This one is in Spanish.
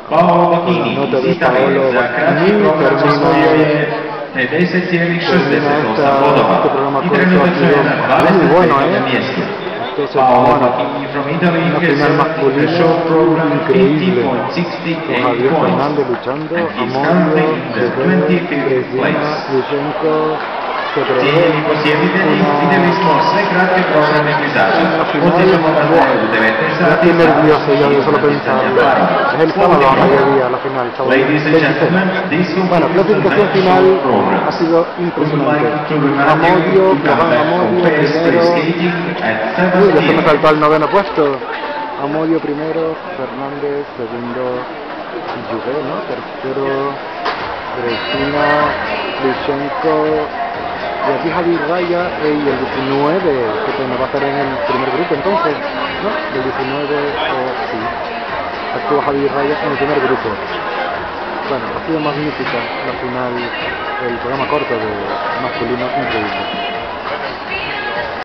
Paolo Bocchini, nota de Italy, Paolo za kratki Bocchini program osvojio je termina 50,68 bodova este programa i corto. trenutačno je na Muy bueno, 25. mjestu. Entonces, Paolo bueno, Bocchini from Italy una has final selected the masculina short program increíble, con 50.68 Javier points, Fernández luchando, and he's Amodio, currently in the Zverev, 25th Brezina, place. Yushchenko, Cijenjeni posjetitelji, vidjeli smo sve kratke programe kvizača. Podsjećamo vas da je u 19 ya sati estoy nervioso ya de solo pensarlo. Es el sábado a mediodía la final, sábado Ladies and 26. gentlemen, this Bueno, clasificación final ha sido impresionante. Amodio, Claván Amodio primero. Uy, ya se me saltó al noveno puesto. Amodio primero, Fernández segundo, Juve, ¿no? Tercero, Brezina, Yushchenko. Y aquí Javier Raya y el 19, que no va a estar en el primer grupo entonces, ¿no? El 19, sí. Actúa Javier Raya en el primer grupo. Bueno, ha sido magnífica la final, el programa corto de masculino increíble.